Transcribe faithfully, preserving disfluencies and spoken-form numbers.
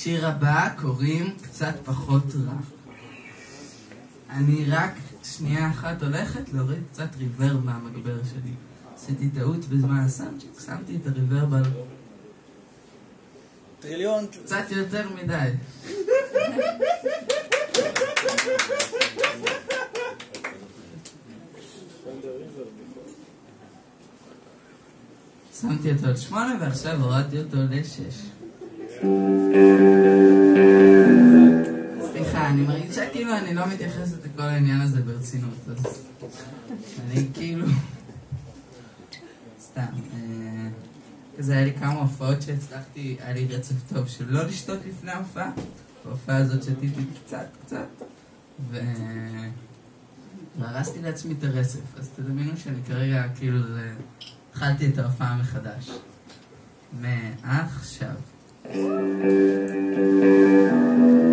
לשיר הבא קוראים קצת פחות רע. אני רק שנייה אחת הולכת להוריד קצת ריברב מהמגבר שלי. עשיתי טעות בזמן הסאונדצ'ק, שמתי את הריברב על טריליון. קצת יותר מדי. שמתי אותו על שמונה ועכשיו הורדתי אותו לשש. סליחה, אני מרגישה כאילו אני לא מתייחסת לכל העניין הזה ברצינות, אז אני כאילו סתם כזה היה לי כמה הופעות שהצלחתי, היה לי רצף טוב של לא לשתות לפני ההופעה. בהופעה הזאת שתיתי קצת קצת והרסתי לעצמי את הרצף, אז תדמיינו שאני כרגע כאילו התחלתי את ההופעה מחדש מעכשיו.